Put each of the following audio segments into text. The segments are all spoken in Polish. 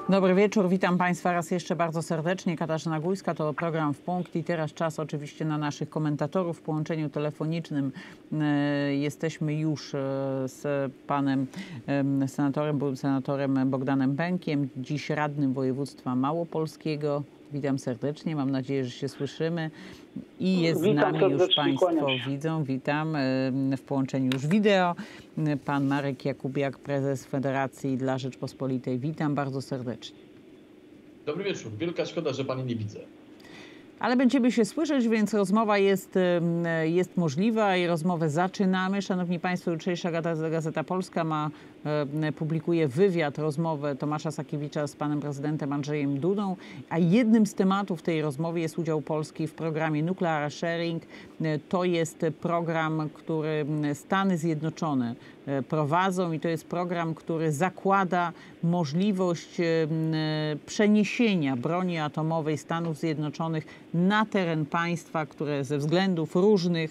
Dobry wieczór, witam Państwa raz jeszcze bardzo serdecznie. Katarzyna Górska, to program W Punkt i teraz czas oczywiście na naszych komentatorów w połączeniu telefonicznym. Jesteśmy już z panem senatorem, byłym senatorem Bogdanem Pękiem, dziś radnym województwa małopolskiego. Witam serdecznie, mam nadzieję, że się słyszymy. I jest z nami, już Państwo widzą, witam, w połączeniu już wideo, pan Marek Jakubiak, prezes Federacji dla Rzeczpospolitej. Witam bardzo serdecznie. Dobry wieczór. Wielka szkoda, że Pani nie widzę. Ale będziemy się słyszeć, więc rozmowa jest możliwa i rozmowę zaczynamy. Szanowni Państwo, jutrzejsza Gazeta Polska publikuje wywiad, rozmowę Tomasza Sakiewicza z panem prezydentem Andrzejem Dudą, a jednym z tematów tej rozmowy jest udział Polski w programie Nuclear Sharing. To jest program, który Stany Zjednoczone prowadzą i to jest program, który zakłada możliwość przeniesienia broni atomowej Stanów Zjednoczonych na teren państwa, które ze względów różnych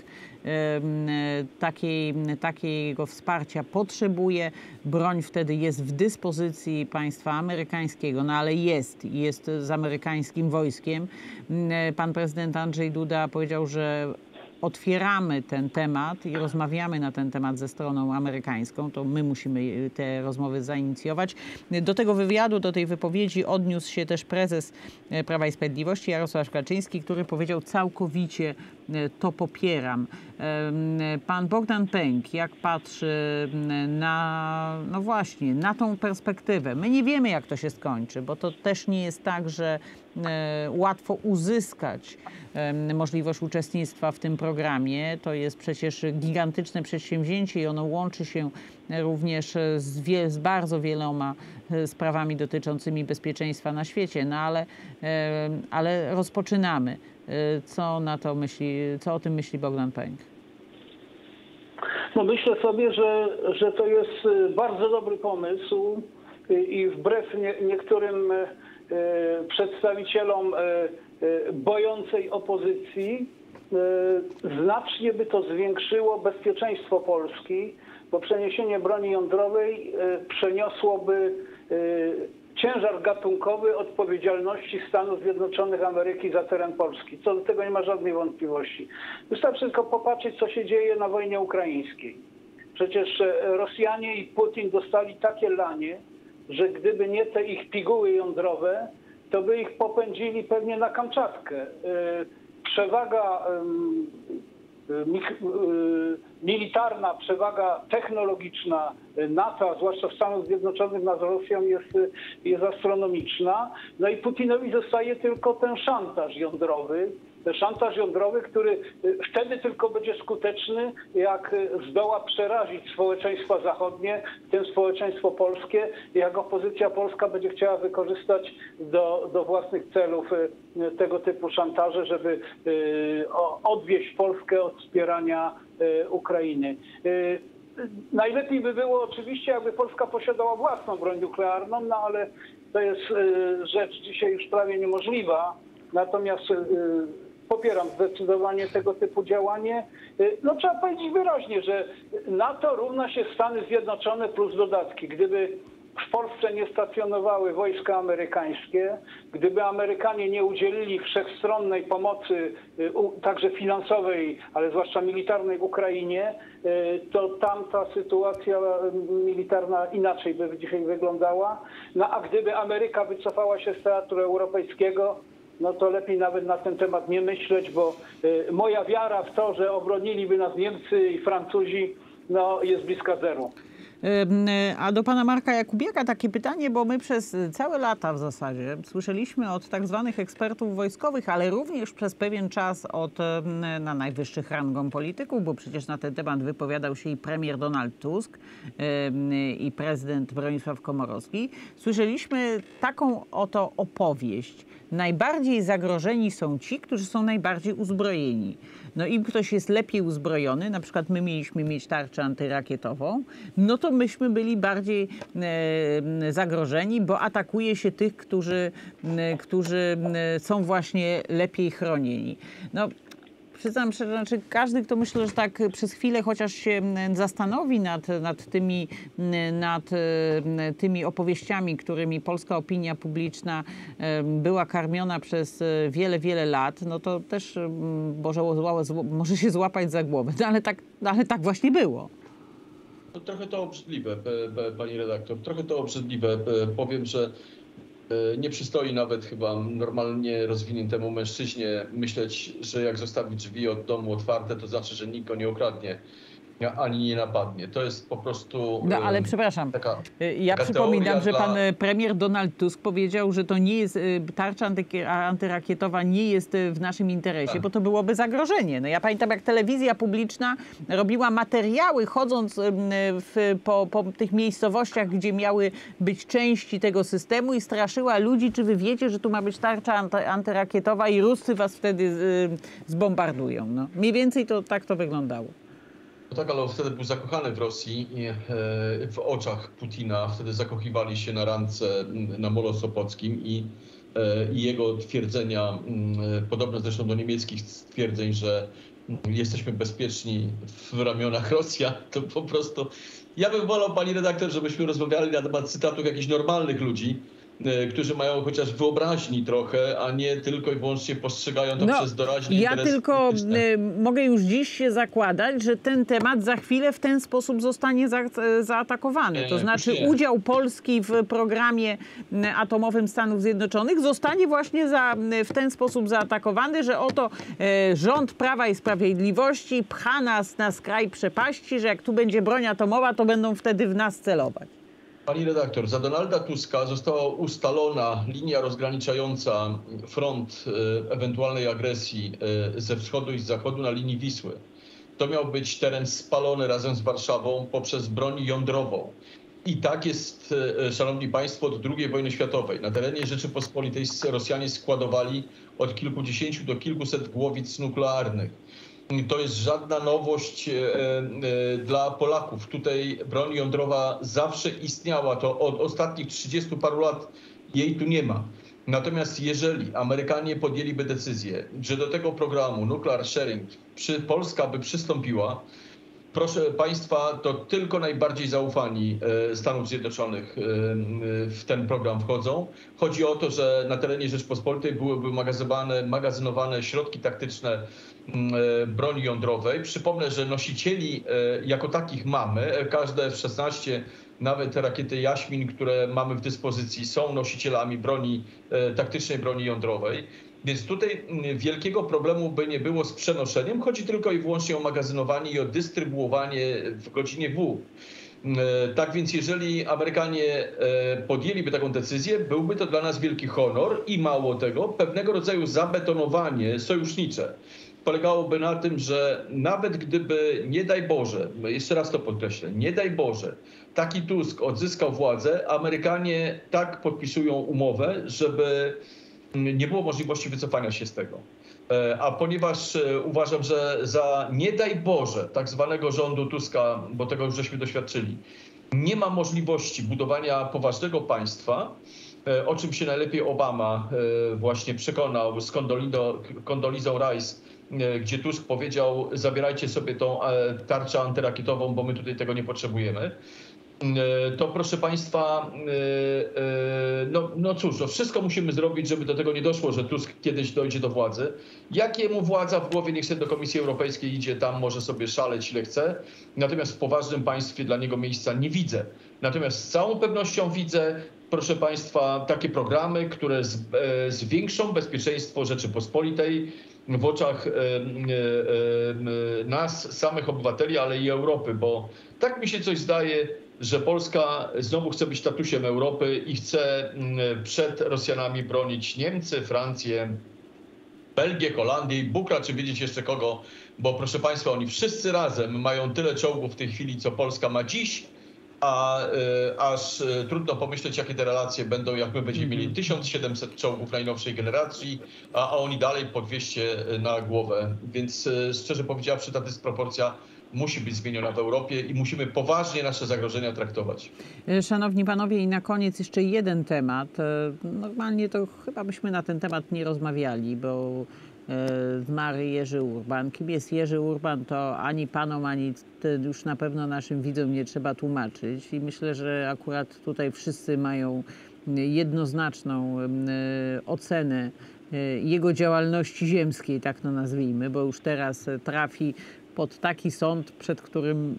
takiego wsparcia potrzebuje. Broń wtedy jest w dyspozycji państwa amerykańskiego, no ale jest z amerykańskim wojskiem. Pan prezydent Andrzej Duda powiedział, że otwieramy ten temat i rozmawiamy na ten temat ze stroną amerykańską. To my musimy te rozmowy zainicjować. Do tego wywiadu, do tej wypowiedzi odniósł się też prezes Prawa i Sprawiedliwości Jarosław Kaczyński, który powiedział: całkowicie to popieram. Pan Bogdan Pęk, jak patrzy na, no właśnie, na tą perspektywę? My nie wiemy, jak to się skończy, bo to też nie jest tak, że łatwo uzyskać możliwość uczestnictwa w tym programie. To jest przecież gigantyczne przedsięwzięcie i ono łączy się również z bardzo wieloma sprawami dotyczącymi bezpieczeństwa na świecie. No ale rozpoczynamy. Co o tym myśli Bogdan Pęk? No myślę sobie, że to jest bardzo dobry pomysł i wbrew niektórym przedstawicielom bojącej opozycji znacznie by to zwiększyło bezpieczeństwo Polski, bo przeniesienie broni jądrowej przeniosłoby ciężar gatunkowy odpowiedzialności Stanów Zjednoczonych Ameryki za teren Polski. Co do tego nie ma żadnej wątpliwości. Wystarczy tylko popatrzeć, co się dzieje na wojnie ukraińskiej. Przecież Rosjanie i Putin dostali takie lanie, że gdyby nie te ich piguły jądrowe, to by ich popędzili pewnie na Kamczatkę. Przewaga militarna, przewaga technologiczna NATO, a zwłaszcza Stanów Zjednoczonych nad Rosją jest astronomiczna. No i Putinowi zostaje tylko ten szantaż jądrowy. Szantaż jądrowy, który wtedy tylko będzie skuteczny, jak zdoła przerazić społeczeństwa zachodnie, w tym społeczeństwo polskie, jak opozycja polska będzie chciała wykorzystać do własnych celów tego typu szantaże, żeby odwieść Polskę od wspierania Ukrainy. Najlepiej by było oczywiście, jakby Polska posiadała własną broń nuklearną, no ale to jest rzecz dzisiaj już prawie niemożliwa. Natomiast popieram zdecydowanie tego typu działanie. No trzeba powiedzieć wyraźnie, że NATO równa się Stany Zjednoczone plus dodatki. Gdyby w Polsce nie stacjonowały wojska amerykańskie, gdyby Amerykanie nie udzielili wszechstronnej pomocy, także finansowej, ale zwłaszcza militarnej Ukrainie, to tamta sytuacja militarna inaczej by dzisiaj wyglądała. No a gdyby Ameryka wycofała się z teatru europejskiego, no to lepiej nawet na ten temat nie myśleć, bo moja wiara w to, że obroniliby nas Niemcy i Francuzi, no jest bliska zeru. A do pana Marka Jakubiaka takie pytanie, bo my przez całe lata w zasadzie słyszeliśmy od tak zwanych ekspertów wojskowych, ale również przez pewien czas od na najwyższych rangą polityków, bo przecież na ten temat wypowiadał się i premier Donald Tusk, i prezydent Bronisław Komorowski. Słyszeliśmy taką oto opowieść. Najbardziej zagrożeni są ci, którzy są najbardziej uzbrojeni. No im ktoś jest lepiej uzbrojony, na przykład my mieliśmy mieć tarczę antyrakietową, no to myśmy byli bardziej zagrożeni, bo atakuje się tych, którzy są właśnie lepiej chronieni. No, przyznam szczerze, znaczy każdy, kto myślę, że tak przez chwilę chociaż się zastanowi nad tymi opowieściami, którymi polska opinia publiczna była karmiona przez wiele, wiele lat, no to też może się złapać za głowę. No ale tak właśnie było. No, trochę to obrzydliwe, pani redaktor, trochę to obrzydliwe. Powiem, że nie przystoi nawet chyba normalnie rozwiniętemu mężczyźnie myśleć, że jak zostawi drzwi od domu otwarte, to znaczy, że nikt go nie okradnie ani nie napadnie. To jest po prostu No ale przepraszam, ja taka przypominam, że teoria pan premier Donald Tusk powiedział, że to nie jest, tarcza antyrakietowa nie jest w naszym interesie, Tak. bo to byłoby zagrożenie. No ja pamiętam, jak telewizja publiczna robiła materiały, chodząc po tych miejscowościach, gdzie miały być części tego systemu i straszyła ludzi, czy wy wiecie, że tu ma być tarcza antyrakietowa i Ruscy was wtedy zbombardują. No, mniej więcej tak to wyglądało. No tak, ale on wtedy był zakochany w Rosji i w oczach Putina. Wtedy zakochiwali się na randce na Molo Sopockim i jego twierdzenia, podobne zresztą do niemieckich stwierdzeń, że jesteśmy bezpieczni w ramionach Rosja, to po prostu... Ja bym wolał, pani redaktor, żebyśmy rozmawiali na temat cytatów jakichś normalnych ludzi, którzy mają chociaż wyobraźni trochę, a nie tylko i wyłącznie postrzegają to przez doraźny interes tylko polityczny. mogę już dziś się zakładać, że ten temat za chwilę w ten sposób zostanie zaatakowany. To znaczy udział Polski w programie atomowym Stanów Zjednoczonych zostanie właśnie w ten sposób zaatakowany, że oto rząd Prawa i Sprawiedliwości pcha nas na skraj przepaści, że jak tu będzie broń atomowa, to będą wtedy w nas celować. Pani redaktor, za Donalda Tuska została ustalona linia rozgraniczająca front ewentualnej agresji ze wschodu i z zachodu na linii Wisły. To miał być teren spalony razem z Warszawą poprzez broń jądrową. I tak jest, szanowni państwo, od II wojny światowej. Na terenie Rzeczypospolitej Rosjanie składowali od kilkudziesięciu do kilkuset głowic nuklearnych. To jest żadna nowość dla Polaków. Tutaj broń jądrowa zawsze istniała. To od ostatnich 30 paru lat jej tu nie ma. Natomiast jeżeli Amerykanie podjęliby decyzję, że do tego programu Nuclear Sharing Polska by przystąpiła, proszę państwa, to tylko najbardziej zaufani Stanów Zjednoczonych w ten program wchodzą. Chodzi o to, że na terenie Rzeczpospolitej byłyby magazynowane środki taktyczne broni jądrowej. Przypomnę, że nosicieli jako takich mamy. Każde F-16, nawet te rakiety Jaśmin, które mamy w dyspozycji, są nosicielami taktycznej broni jądrowej. Więc tutaj wielkiego problemu by nie było z przenoszeniem. Chodzi tylko i wyłącznie o magazynowanie i o dystrybuowanie w godzinie W. Tak więc jeżeli Amerykanie podjęliby taką decyzję, byłby to dla nas wielki honor i mało tego, pewnego rodzaju zabetonowanie sojusznicze. Polegałoby na tym, że nawet gdyby, nie daj Boże, jeszcze raz to podkreślę, nie daj Boże, taki Tusk odzyskał władzę, Amerykanie tak podpisują umowę, żeby nie było możliwości wycofania się z tego. A ponieważ uważam, że za nie daj Boże tak zwanego rządu Tuska, bo tego już żeśmy doświadczyli, nie ma możliwości budowania poważnego państwa, o czym się najlepiej Obama właśnie przekonał z Condoleezą Rice, gdzie Tusk powiedział: zabierajcie sobie tą tarczę antyrakietową, bo my tutaj tego nie potrzebujemy. To proszę państwa, no cóż, no wszystko musimy zrobić, żeby do tego nie doszło, że Tusk kiedyś dojdzie do władzy. Jak jemu władza w głowie, niech sobie do Komisji Europejskiej idzie, tam może sobie szaleć ile chce. Natomiast w poważnym państwie dla niego miejsca nie widzę. Natomiast z całą pewnością widzę, proszę państwa, takie programy, które zwiększą bezpieczeństwo Rzeczypospolitej w oczach nas, samych obywateli, ale i Europy, bo tak mi się coś zdaje, że Polska znowu chce być tatusiem Europy i chce przed Rosjanami bronić Niemcy, Francję, Belgię, Holandię i Bóg raczy wiedzieć jeszcze kogo, bo proszę państwa, oni wszyscy razem mają tyle czołgów w tej chwili, co Polska ma dziś, a aż trudno pomyśleć, jakie te relacje będą, jak my będziemy mieli 1700 czołgów najnowszej generacji, a oni dalej po 200 na głowę. Więc szczerze powiedziawszy, ta dysproporcja musi być zmieniona w Europie i musimy poważnie nasze zagrożenia traktować. Szanowni panowie, i na koniec jeszcze jeden temat. Normalnie to chyba byśmy na ten temat nie rozmawiali, bo zmarł Jerzy Urban. Kim jest Jerzy Urban, to ani panom, ani już na pewno naszym widzom nie trzeba tłumaczyć. I myślę, że akurat tutaj wszyscy mają jednoznaczną ocenę jego działalności ziemskiej, tak to nazwijmy, bo już teraz trafi pod taki sąd, przed którym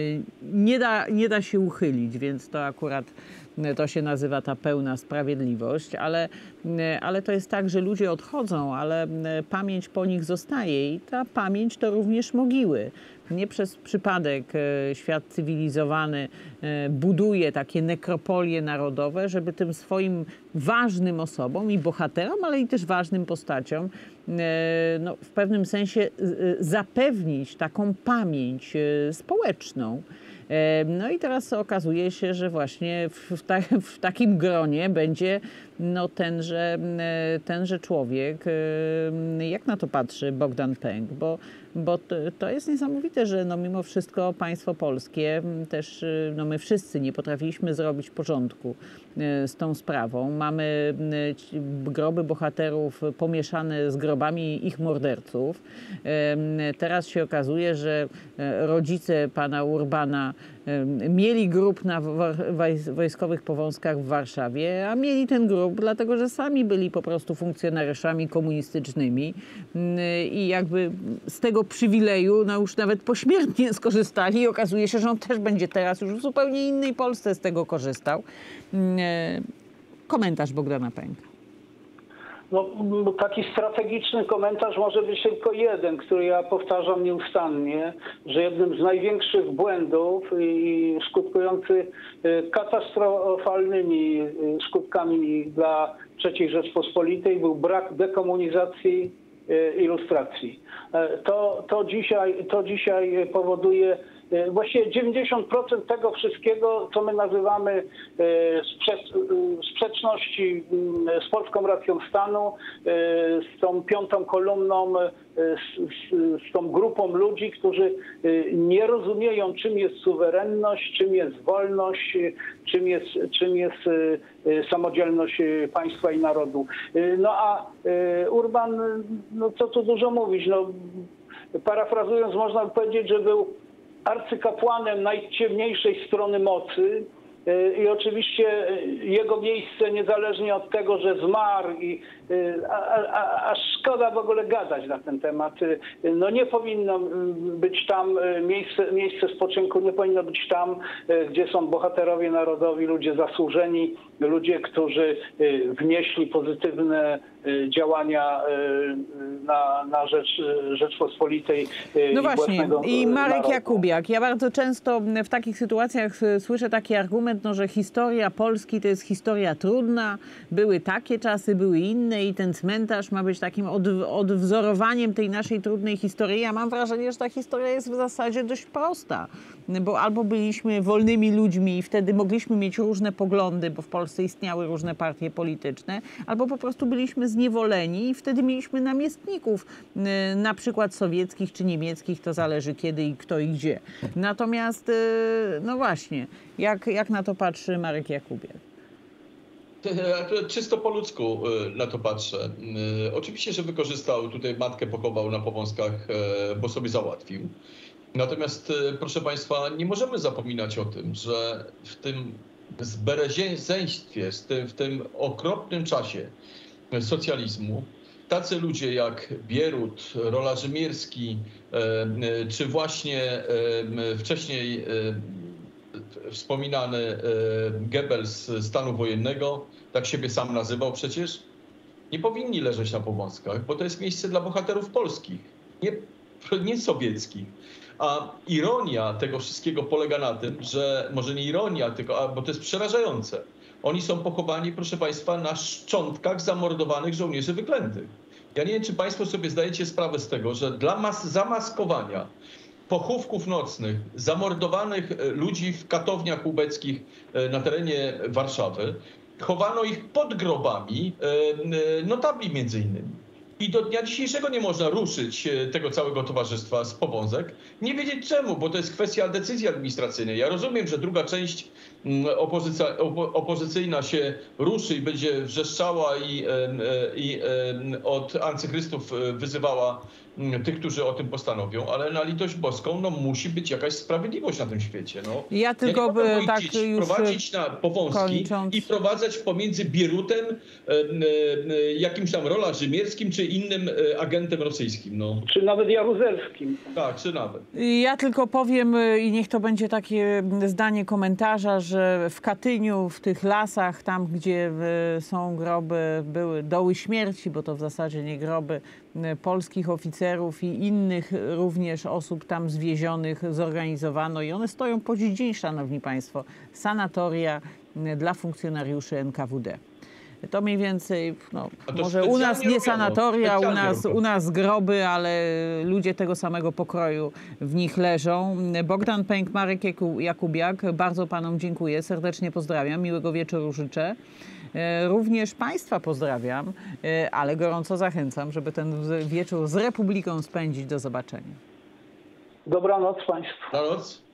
nie da się uchylić, więc to akurat to się nazywa ta pełna sprawiedliwość, ale to jest tak, że ludzie odchodzą, ale pamięć po nich zostaje i ta pamięć to również mogiły. Nie przez przypadek świat cywilizowany buduje takie nekropolie narodowe, żeby tym swoim ważnym osobom i bohaterom, ale i też ważnym postaciom no, w pewnym sensie zapewnić taką pamięć społeczną. No i teraz okazuje się, że właśnie w takim gronie będzie no, tenże człowiek. Jak na to patrzy Bogdan Pęk? Bo to jest niesamowite, że no, mimo wszystko państwo polskie też, no, my wszyscy nie potrafiliśmy zrobić porządku z tą sprawą. Mamy groby bohaterów pomieszane z grobami ich morderców. Teraz się okazuje, że rodzice pana Urbana mieli grób na wojskowych powązkach w Warszawie, a mieli ten grób dlatego, że sami byli po prostu funkcjonariuszami komunistycznymi i jakby z tego przywileju no już nawet pośmiertnie skorzystali i okazuje się, że on też będzie teraz już w zupełnie innej Polsce z tego korzystał. Komentarz Bogdana Pęka. No, taki strategiczny komentarz może być tylko jeden, który ja powtarzam nieustannie, że jednym z największych błędów i skutkujący katastrofalnymi skutkami dla III Rzeczpospolitej był brak dekomunizacji ilustracji. To dzisiaj powoduje właściwie 90% tego wszystkiego, co my nazywamy sprzeczności z polską racją stanu, z tą piątą kolumną, z tą grupą ludzi, którzy nie rozumieją, czym jest suwerenność, czym jest wolność, czym jest samodzielność państwa i narodu. No a Urban, no co tu dużo mówić, no parafrazując można powiedzieć, że był arcykapłanem najciemniejszej strony mocy i oczywiście jego miejsce, niezależnie od tego, że zmarł, aż szkoda w ogóle gadać na ten temat. No nie powinno być tam miejsce spoczynku, nie powinno być tam, gdzie są bohaterowie narodowi, ludzie zasłużeni, ludzie, którzy wnieśli pozytywne działania na rzecz Rzeczpospolitej. No właśnie, i Marek narodu. Jakubiak. Ja bardzo często w takich sytuacjach słyszę taki argument, no, że historia Polski to jest historia trudna, były takie czasy, były inne i ten cmentarz ma być takim odwzorowaniem tej naszej trudnej historii. Ja mam wrażenie, że ta historia jest w zasadzie dość prosta, bo albo byliśmy wolnymi ludźmi i wtedy mogliśmy mieć różne poglądy, bo w Polsce istniały różne partie polityczne, albo po prostu byliśmy zniewoleni i wtedy mieliśmy namiestników, na przykład sowieckich czy niemieckich, to zależy kiedy i kto i gdzie. Natomiast, no właśnie, jak na to patrzy Marek Jakubiak? Czysto po ludzku na to patrzę. Oczywiście, że wykorzystał, tutaj matkę pochował na Powązkach, bo sobie załatwił. Natomiast, proszę Państwa, nie możemy zapominać o tym, że w tym zbereźieństwie, w tym okropnym czasie socjalizmu, tacy ludzie jak Bierut, Rola Rzymierski, czy właśnie wcześniej wspominany Goebbels z stanu wojennego, tak siebie sam nazywał przecież, nie powinni leżeć na Powązkach, bo to jest miejsce dla bohaterów polskich, nie sowieckich. A ironia tego wszystkiego polega na tym, że może nie ironia, bo to jest przerażające. Oni są pochowani, proszę Państwa, na szczątkach zamordowanych żołnierzy wyklętych. Ja nie wiem, czy Państwo sobie zdajecie sprawę z tego, że dla zamaskowania pochówków nocnych zamordowanych ludzi w katowniach ubeckich na terenie Warszawy chowano ich pod grobami notabli między innymi. i do dnia dzisiejszego nie można ruszyć tego całego towarzystwa z Powązek. Nie wiedzieć czemu, bo to jest kwestia decyzji administracyjnej. Ja rozumiem, że druga część opozycyjna się ruszy i będzie wrzeszczała i od antychrystów wyzywała tych, którzy o tym postanowią, ale na litość boską no, musi być jakaś sprawiedliwość na tym świecie. No. Ja tylko tak już prowadzić na Powązki kończąc. i wprowadzać pomiędzy Bierutem, jakimś tam Rola Rzymierskim czy innym agentem rosyjskim. No. Czy nawet Jaruzelskim. Tak, czy nawet. Ja tylko powiem i niech to będzie takie zdanie komentarza, że w Katyniu, w tych lasach, tam gdzie są groby, były doły śmierci, bo to w zasadzie nie groby, polskich oficerów i innych również osób tam zwiezionych zorganizowano i one stoją po dziś dzień, szanowni państwo, sanatoria dla funkcjonariuszy NKWD. To mniej więcej, no, może u nas nie sanatoria, u nas groby, ale ludzie tego samego pokroju w nich leżą. Bogdan Pęk, Marek Jakubiak, bardzo panom dziękuję, serdecznie pozdrawiam, miłego wieczoru życzę. Również państwa pozdrawiam, ale gorąco zachęcam, żeby ten wieczór z Republiką spędzić. Do zobaczenia. Dobranoc państwu. Dobranoc.